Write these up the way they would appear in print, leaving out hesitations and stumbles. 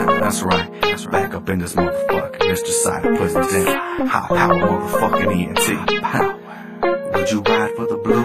That's right. Back up in this motherfucker. Mr. Silent President. High power motherfucking ENT. Would you ride for the blue?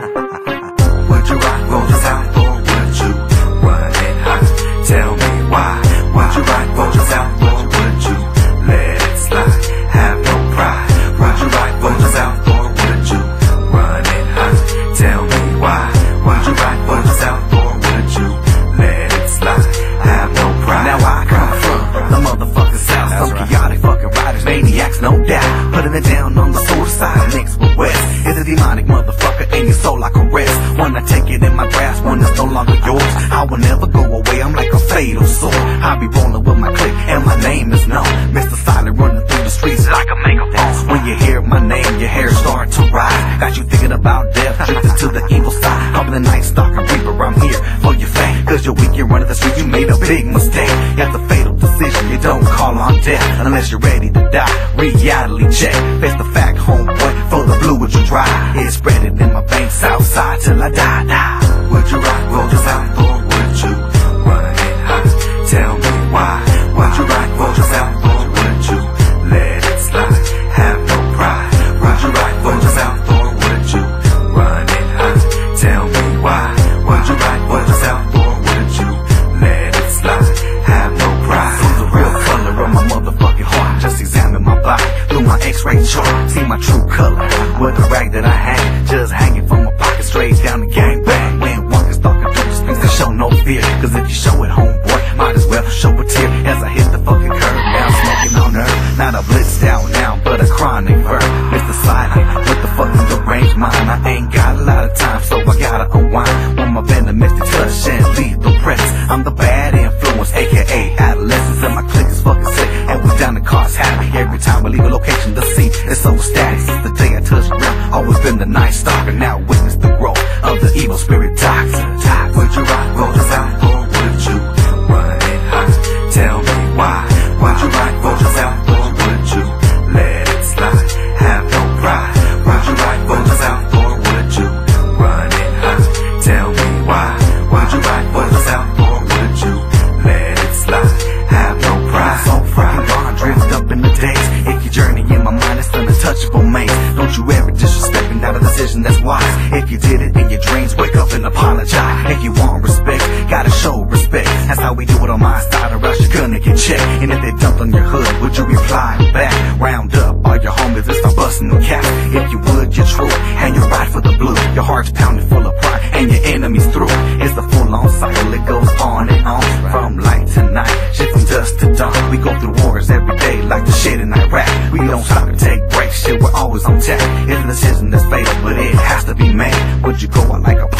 Would you ride for the South or would you run it high? Tell me why. Would you ride for the South or would you let it slide? Have no pride. Would you ride for the South or would you run it high? Tell me why. Would you ride for the South or would you let it slide? Have no pride. Now I come from the motherfucking South. Some chaotic fucking riders, maniacs, no doubt. Putting it down on the suicide mixed with West. It's a demonic motherfucker and your soul like a rest. When I take it in my grasp, when it's no longer yours, I will never go away, I'm like a fatal sword. I be rolling with my clique and my name is known. Mr. Silent running through the streets like a megaphone. When you hear my name, your hair start to rise. Got you thinking about death, drifting to the evil side. Call me the Night Stalker Reaper, I'm here for your fame. Cause you're weak, you're running the street, you made a big mistake. Got the fatal decision, you don't call on death unless you're ready to die. Reality check, face the fact, homeboy, for the blue would you drive? It's spreading in my veins, south side till I die. Would you ride for the South or would you run it high? Tell me why. Would you ride for the South or would you let it slide? Have no pride. Would you ride for the South or would you run it high? Tell me why. Would you ride for the South or would you let it slide? Have no pride. See the real color of my motherfucking heart. Just examine my body through my X-ray chart. See my true color with the rag that I hang, just hanging from my pocket straight down the gang bang. When one is stalking through the streets, they show no fear. Cause if you show it, homeboy, might as well show a tear. As I hit the fucking curb, now smoking on earth. Not a blitzed out now, but a chronic verb. Mr. Silent with the fucking deranged mind. I ain't got a lot of time, so I gotta unwind. When my venomous to touch and lethal presence. I'm the bad influence, aka adolescence. And my clique is fucking sick, and we down the cars happy. Every time we leave a location, the scene is so static. Since the day I touched ground, always been the Night Stalker. Now witness the growth of the evil spirit toxin. Would you ride for the South or would you run it high? Tell me why. Would you ride for the South or would you let it slide? Have no pride. Would you ride for the South or would you run it high? Tell me why. Would you ride for the South or would you let it slide? Have no pride. So freaking gone, drift up in the days. If your journey in my mind is untouchable, mate. Don't you ever disrespect me, not a decision that's wise. If you did it in your dreams, wake up and apologize. If you want respect, gotta show respect. That's how we do it on my side, or else you're gonna get checked. And if they dumped on your hood, would you reply back? Round up all your homies and start busting the cap. If you would, you're true, and you ride for the blue. Your heart's pounding full of pride, and your enemies through. It's the full-on cycle, it goes on and on. From light to night, shit from dusk to dawn. We go through wars every day like the shit in Iraq. We don't stop to take breaks, shit, we're always on tap. It's a decision that's fatal, but it has to be made. Would you go out like a